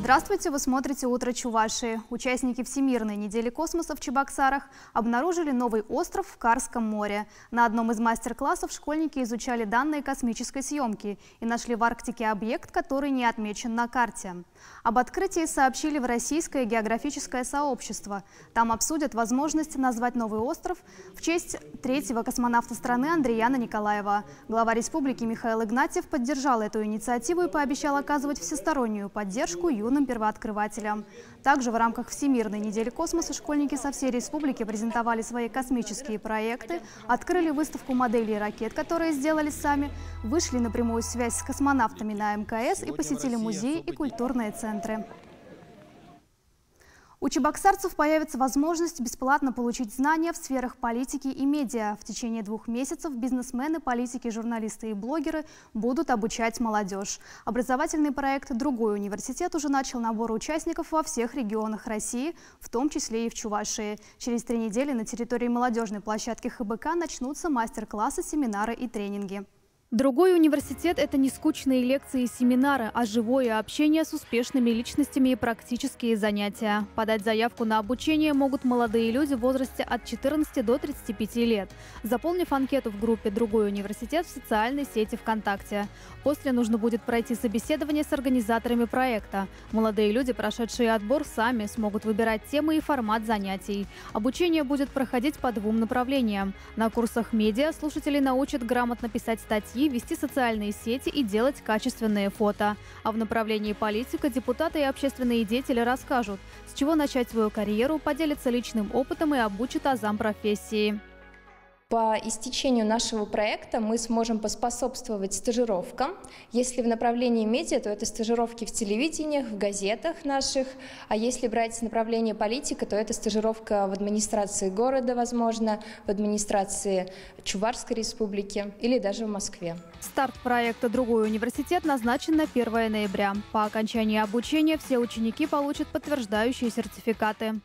Здравствуйте, вы смотрите «Утро Чувашии». Участники Всемирной недели космоса в Чебоксарах обнаружили новый остров в Карском море. На одном из мастер-классов школьники изучали данные космической съемки и нашли в Арктике объект, который не отмечен на карте. Об открытии сообщили в Российское географическое сообщество. Там обсудят возможность назвать новый остров в честь третьего космонавта страны Андрияна Николаева. Глава республики Михаил Игнатьев поддержал эту инициативу и пообещал оказывать всестороннюю поддержку юным первооткрывателям. Также в рамках Всемирной недели космоса школьники со всей республики презентовали свои космические проекты, открыли выставку моделей ракет, которые сделали сами, вышли на прямую связь с космонавтами на МКС и посетили музеи и культурные центры. У чебоксарцев появится возможность бесплатно получить знания в сферах политики и медиа. В течение 2 месяцев бизнесмены, политики, журналисты и блогеры будут обучать молодежь. Образовательный проект «Другой университет» уже начал набор участников во всех регионах России, в том числе и в Чувашии. Через 3 недели на территории молодежной площадки ХБК начнутся мастер-классы, семинары и тренинги. Другой университет – это не скучные лекции и семинары, а живое общение с успешными личностями и практические занятия. Подать заявку на обучение могут молодые люди в возрасте от 14 до 35 лет, заполнив анкету в группе «Другой университет» в социальной сети ВКонтакте. После нужно будет пройти собеседование с организаторами проекта. Молодые люди, прошедшие отбор, сами смогут выбирать темы и формат занятий. Обучение будет проходить по 2 направлениям. На курсах медиа слушатели научат грамотно писать статьи, вести социальные сети и делать качественные фото. А в направлении политика депутаты и общественные деятели расскажут, с чего начать свою карьеру, поделятся личным опытом и обучат азам профессии. По истечению нашего проекта мы сможем поспособствовать стажировкам. Если в направлении медиа, то это стажировки в телевидении, в газетах наших. А если брать направление политика, то это стажировка в администрации города, возможно, в администрации Чувашской республики или даже в Москве. Старт проекта «Другой университет» назначен на 1 ноября. По окончании обучения все ученики получат подтверждающие сертификаты.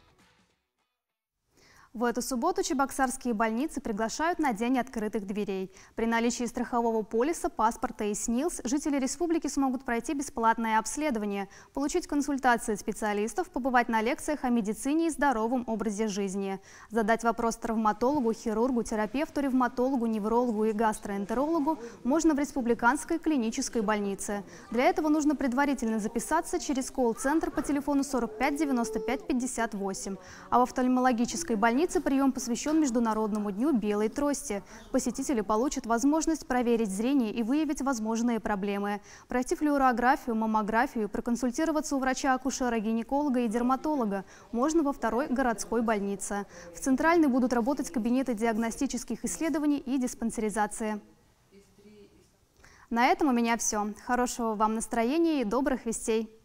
В эту субботу чебоксарские больницы приглашают на День открытых дверей. При наличии страхового полиса, паспорта и СНИЛС жители республики смогут пройти бесплатное обследование, получить консультации специалистов, побывать на лекциях о медицине и здоровом образе жизни, задать вопрос травматологу, хирургу, терапевту, ревматологу, неврологу и гастроэнтерологу можно в республиканской клинической больнице. Для этого нужно предварительно записаться через колл-центр по телефону 45 95 58. А в офтальмологической больнице прием посвящен Международному дню белой трости. Посетители получат возможность проверить зрение и выявить возможные проблемы, пройти флюорографию, маммографию, проконсультироваться у врача-акушера, гинеколога и дерматолога можно во 2-й городской больнице. В центральной будут работать кабинеты диагностических исследований и диспансеризации. На этом у меня все. Хорошего вам настроения и добрых вестей!